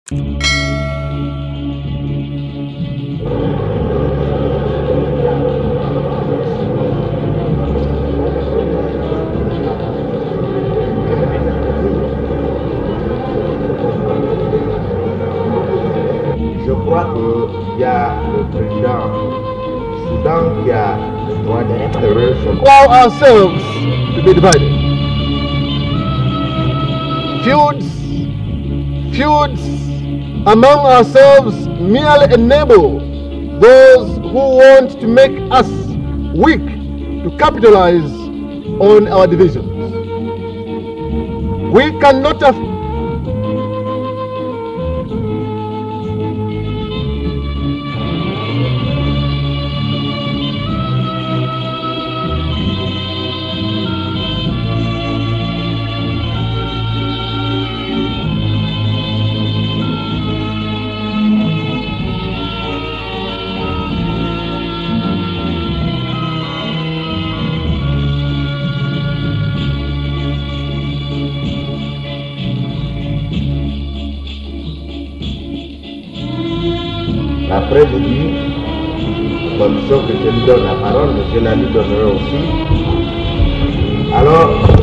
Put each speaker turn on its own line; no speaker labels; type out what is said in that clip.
Je crois qu'il y a le président du Soudan qui a le droit de
allow ourselves to be divided. Feuds among ourselves merely enable those who want to make us weak to capitalize on our divisions. We cannot afford
l'après-midi, condition que je lui donne la parole, mais je la lui donnerai aussi. Alors,